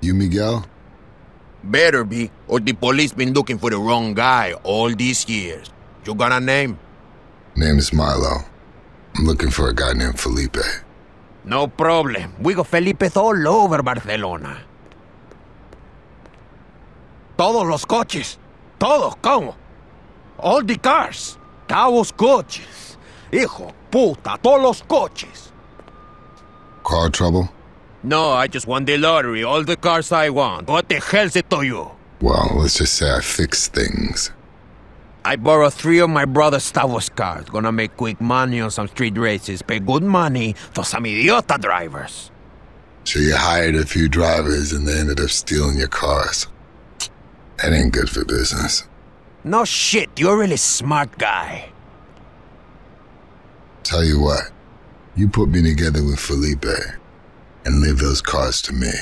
You Miguel? Better be, or the police been looking for the wrong guy all these years. You got a name? Name's Milo. I'm looking for a guy named Felipe. No problem. We got Felipes all over Barcelona. Todos los coches. Todos, ¿cómo? All the cars. Cabos coches. Hijo, puta, todos los coches. Car trouble? No, I just won the lottery. All the cars I want. What the hell's it to you? Well, let's just say I fix things. I borrowed 3 of my brother's Stavros cars. Gonna make quick money on some street races. Pay good money to some idiota drivers. So you hired a few drivers and they ended up stealing your cars. That ain't good for business. No shit, you're a really smart guy. Tell you what, you put me together with Felipe and leave those cars to me.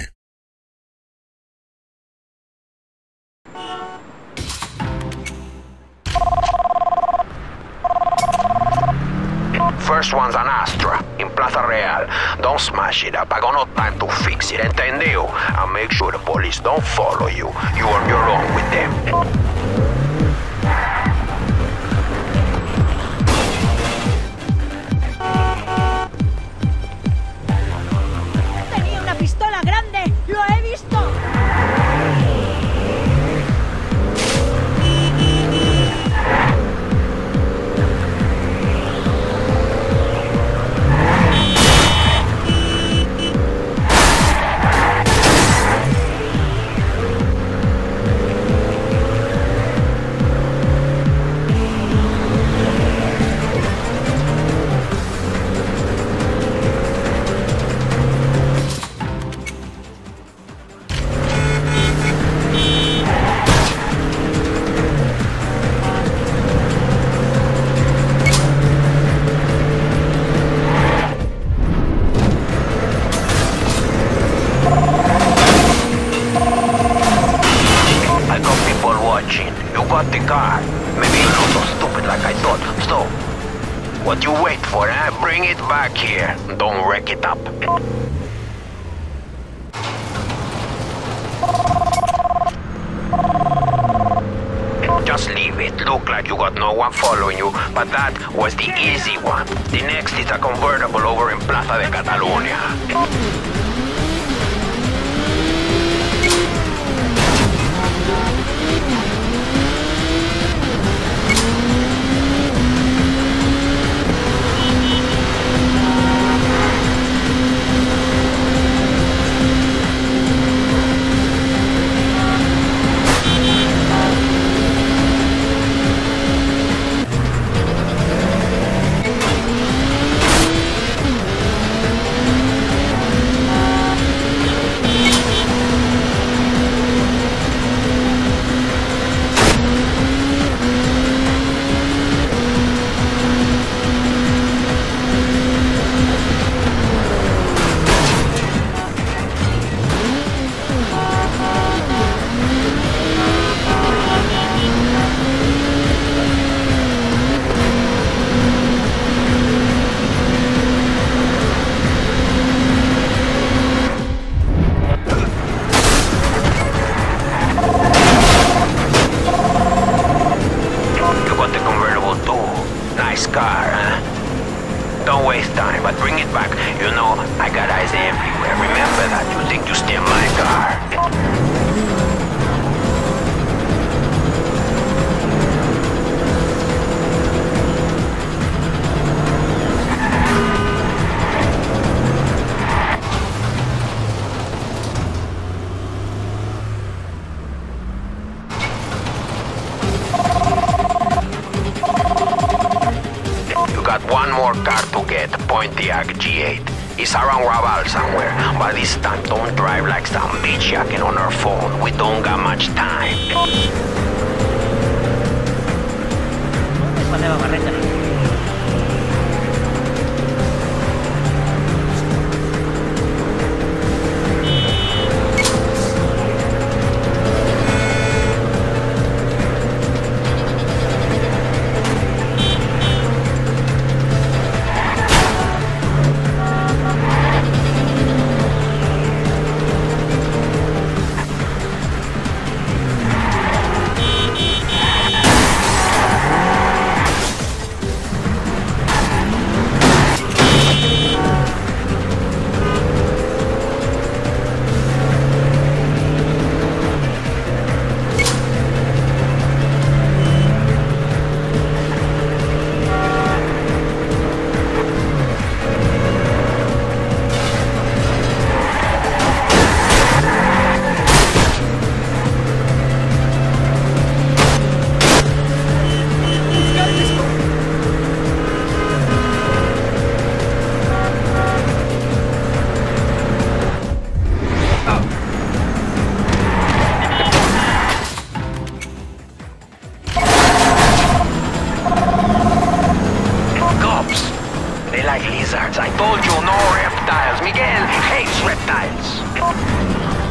First one's an Astra, in Plaza Real. Don't smash it up, I got no time to fix it, entendido? And make sure the police don't follow you. You on your own with them. Tenía una pistola grande, lo he visto. What you wait for, eh? Bring it back here. Don't wreck it up. Just leave it. Look like you got no one following you, but that was the easy one. The next is a convertible over in Plaza de Catalunya. Don't waste time, but bring it back. You know, I got eyes everywhere. Remember that. You think you steal my car. One more car to get, Pontiac G8. It's around Raval somewhere, but this time don't drive like some bitch yakking on her phone. We don't got much time. We like lizards. I told you, no reptiles. Miguel hates reptiles.